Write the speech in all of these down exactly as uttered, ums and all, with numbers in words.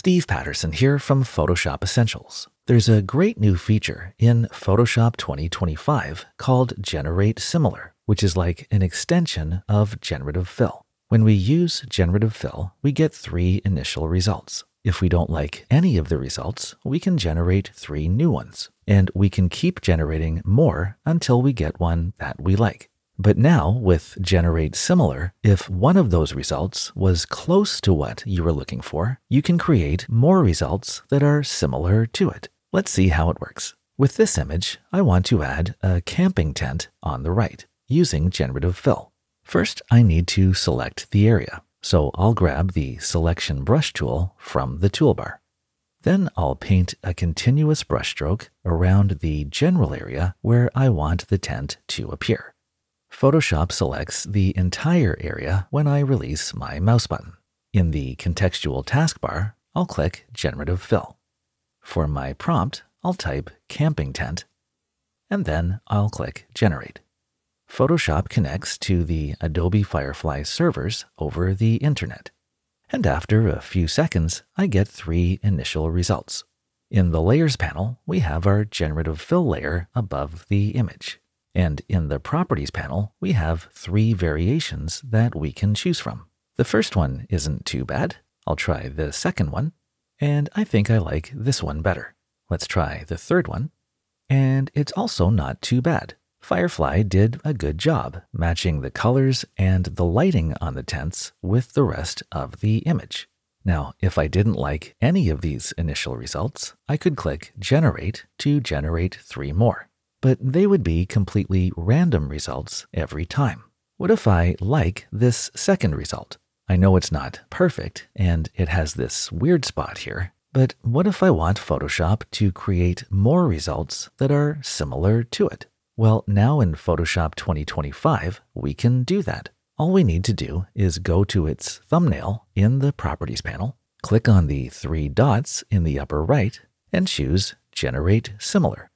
Steve Patterson here from Photoshop Essentials. There's a great new feature in Photoshop twenty twenty-five called Generate Similar, which is like an extension of Generative Fill. When we use Generative Fill, we get three initial results. If we don't like any of the results, we can generate three new ones, and we can keep generating more until we get one that we like. But now, with Generate Similar, if one of those results was close to what you were looking for, you can create more results that are similar to it. Let's see how it works. With this image, I want to add a camping tent on the right, using Generative Fill. First, I need to select the area, so I'll grab the Selection Brush tool from the toolbar. Then I'll paint a continuous brushstroke around the general area where I want the tent to appear. Photoshop selects the entire area when I release my mouse button. In the contextual taskbar, I'll click Generative Fill. For my prompt, I'll type camping tent, and then I'll click Generate. Photoshop connects to the Adobe Firefly servers over the internet. And after a few seconds, I get three initial results. In the Layers panel, we have our Generative Fill layer above the image. And in the Properties panel, we have three variations that we can choose from. The first one isn't too bad. I'll try the second one, and I think I like this one better. Let's try the third one, and it's also not too bad. Firefly did a good job matching the colors and the lighting on the tents with the rest of the image. Now, if I didn't like any of these initial results, I could click Generate to generate three more. But they would be completely random results every time. What if I like this second result? I know it's not perfect and it has this weird spot here, but what if I want Photoshop to create more results that are similar to it? Well, now in Photoshop twenty twenty-five, we can do that. All we need to do is go to its thumbnail in the Properties panel, click on the three dots in the upper right, and choose Generate Similar.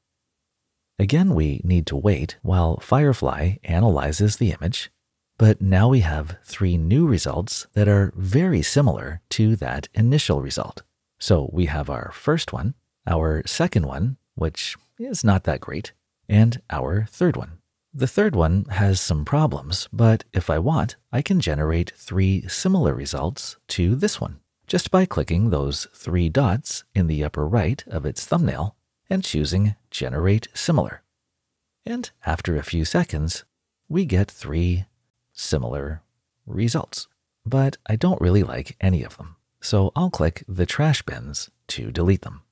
Again, we need to wait while Firefly analyzes the image, but now we have three new results that are very similar to that initial result. So we have our first one, our second one, which is not that great, and our third one. The third one has some problems, but if I want, I can generate three similar results to this one, just by clicking those three dots in the upper right of its thumbnail and choosing Generate Similar. And after a few seconds, we get three similar results. But I don't really like any of them, so I'll click the trash bins to delete them.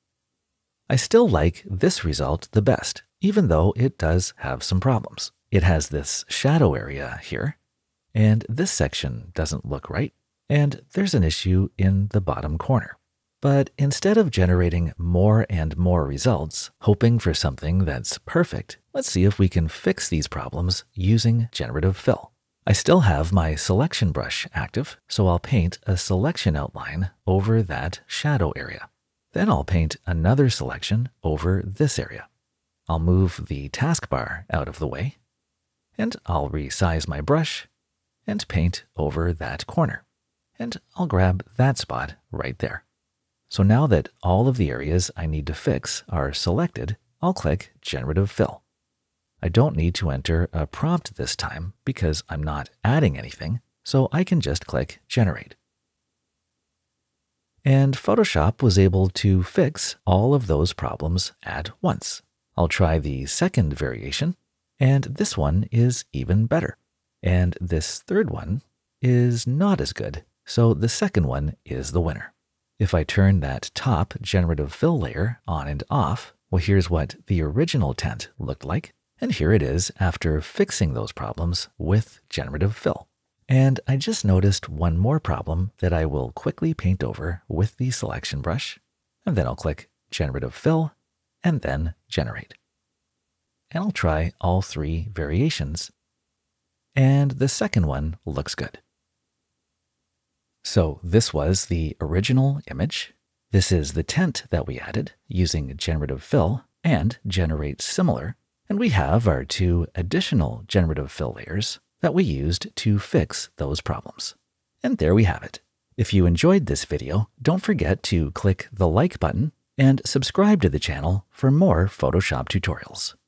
I still like this result the best, even though it does have some problems. It has this shadow area here, and this section doesn't look right, and there's an issue in the bottom corner. But instead of generating more and more results, hoping for something that's perfect, let's see if we can fix these problems using Generative Fill. I still have my selection brush active, so I'll paint a selection outline over that shadow area. Then I'll paint another selection over this area. I'll move the taskbar out of the way, and I'll resize my brush and paint over that corner. And I'll grab that spot right there. So now that all of the areas I need to fix are selected, I'll click Generative Fill. I don't need to enter a prompt this time because I'm not adding anything, so I can just click Generate. And Photoshop was able to fix all of those problems at once. I'll try the second variation, and this one is even better. And this third one is not as good, so the second one is the winner. If I turn that top Generative Fill layer on and off, well, here's what the original tent looked like. And here it is after fixing those problems with Generative Fill. And I just noticed one more problem that I will quickly paint over with the selection brush. And then I'll click Generative Fill and then Generate. And I'll try all three variations. And the second one looks good. So this was the original image. This is the tent that we added using Generative Fill and Generate Similar. And we have our two additional Generative Fill layers that we used to fix those problems. And there we have it. If you enjoyed this video, don't forget to click the like button and subscribe to the channel for more Photoshop tutorials.